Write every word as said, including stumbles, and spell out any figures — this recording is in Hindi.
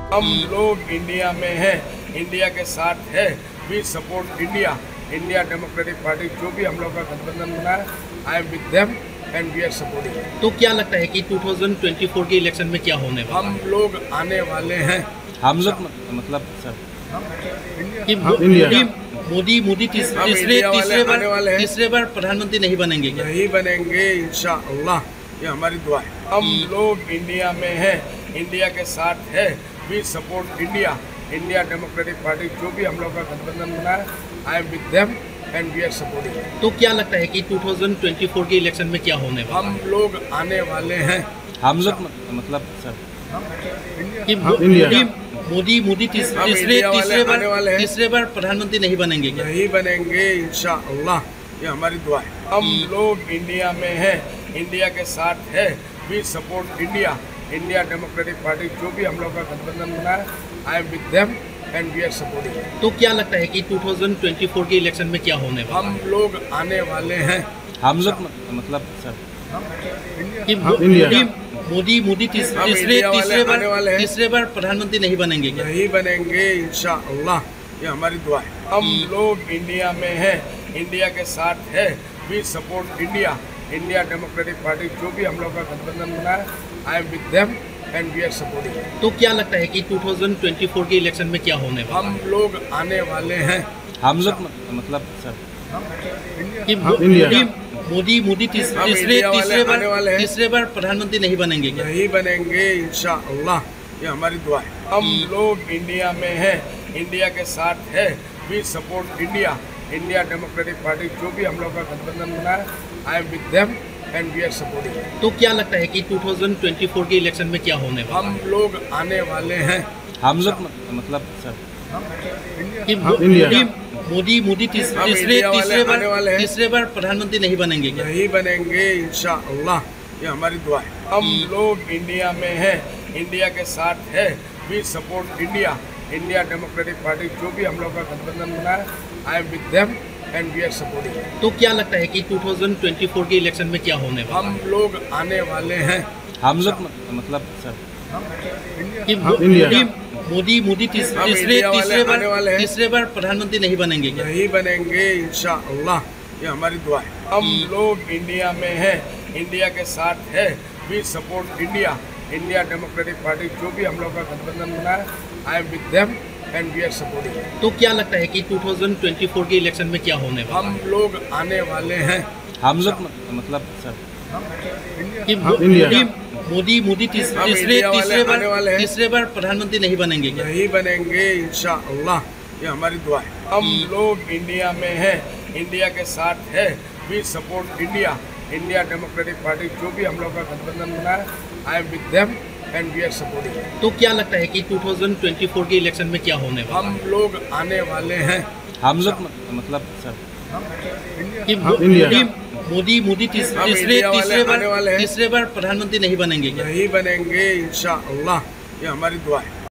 हम लोग इंडिया में हैं, इंडिया के साथ है, we support India, India democratic party जो भी हम लोग का गठबंधन बना है, I am with them and we are supporting. तो क्या लगता है कि दो हज़ार चौबीस के इलेक्शन में क्या होने वाला? हम लोग आने वाले हैं, हम लोग मतलब सर कि मोदी मोदी मोदी तीस- हम तीसरे इंडिया वाले तीसरे आने वाले बार हैं। तीसरे बार प्रधानमंत्री नहीं बनेंगे क्या? नहीं बनेंगे इंशाअल्लाह, ये हमारी दुआ है। हम लोग इंडिया में हैं, इंडिया के साथ है, we support India, India democratic party जो भी हम लोग का गठबंधन बना है, I am with them and we are supporting. तो क्या लगता है कि दो हज़ार चौबीस के इलेक्शन में क्या होने वाला? हम लोग आने वाले हैं, हम लोग मतलब सर कि मोदी मोदी मोदी तीस- हम तीसरे इंडिया वाले तीसरे आने वाले बार हैं। तीसरे बार प्रधानमंत्री नहीं बनेंगे क्या? नहीं बनेंगे इंशाअल्लाह, ये हमारी दुआ है। हम लोग इंडिया में हैं, इंडिया के साथ है, we support India, India democratic party जो भी हम लोग का गठबंधन बना है, I am with them and we are supporting. तो क्या लगता है कि दो हज़ार चौबीस के इलेक्शन में क्या होने वाला? हम लोग आने वाले हैं, हम लोग मतलब सर कि मोदी मोदी मोदी तीस- हम तीसरे इंडिया वाले तीसरे आने वाले बार हैं। तीसरे बार प्रधानमंत्री नहीं बनेंगे क्या? नहीं बनेंगे इंशाअल्लाह, ये हमारी दुआ है। हम लोग इंडिया में हैं, इंडिया के साथ है, we support India, India democratic party जो भी हम लोग का गठबंधन बना है, I am with them and we are supporting. तो क्या लगता है कि दो हज़ार चौबीस के इलेक्शन में क्या होने वाला? हम लोग आने वाले हैं, हम लोग मतलब सर कि मोदी मोदी मोदी तीस- हम तीसरे इंडिया वाले तीसरे आने वाले बार हैं। तीसरे बार प्रधानमंत्री नहीं बनेंगे क्या? नहीं बनेंगे इंशाअल्लाह, ये हमारी दुआ है। हम लोग इंडिया में हैं, इंडिया के साथ है, we support India, India democratic party जो भी हम लोग का गठबंधन बना है, I am with them and we are supporting. तो क्या लगता है कि दो हज़ार चौबीस के इलेक्शन में क्या होने वाला? हम लोग आने वाले हैं, हम लोग मतलब सर कि मोदी मोदी मोदी तीस- हम तीसरे इंडिया वाले तीसरे आने वाले बार हैं। तीसरे बार प्रधानमंत्री नहीं बनेंगे क्या? नहीं बनेंगे इंशाअल्लाह, ये हमारी दुआ है। हम लोग इंडिया में हैं, इंडिया के साथ है, we support India, India democratic party जो भी हम लोग का गठबंधन बना है, I am with them and we are supporting. तो क्या लगता है कि दो हज़ार चौबीस के इलेक्शन में क्या होने वाला? हम लोग आने वाले हैं, हम लोग मतलब सर कि मोदी मोदी मोदी तीस- हम तीसरे इंडिया वाले तीसरे आने वाले बार हैं। तीसरे बार प्रधानमंत्री नहीं बनेंगे क्या? नहीं बनेंगे इंशाअल्लाह, ये हमारी दुआ है। हम लोग इंडिया में हैं, इंडिया के साथ है, we support India, India democratic party जो भी हम लोग का गठबंधन बना है, I am with them and we are supporting. तो क्या लगता है कि दो हज़ार चौबीस के इलेक्शन में क्या होने वाला? हम लोग आने वाले हैं, हम लोग मतलब सर कि मोदी मोदी मोदी तीस- हम तीसरे इंडिया वाले तीसरे आने वाले बार हैं। तीसरे बार प्रधानमंत्री नहीं बनेंगे क्या? नहीं बनेंगे इंशाअल्लाह, ये हमारी दुआ है। हम लोग इंडिया में हैं, इंडिया के साथ है, we support India, India democratic party जो भी हम लोग का गठबंधन बना है, I am with them and we are supporting. तो क्या लगता है कि दो हज़ार चौबीस के इलेक्शन में क्या होने वाला? हम लोग आने वाले हैं, हम लोग मतलब सर कि मोदी मोदी मोदी तीस- हम तीसरे इंडिया वाले तीसरे आने वाले बार हैं। तीसरे बार प्रधानमंत्री नहीं बनेंगे क्या? नहीं बनेंगे इंशाअल्लाह, ये हमारी दुआ है।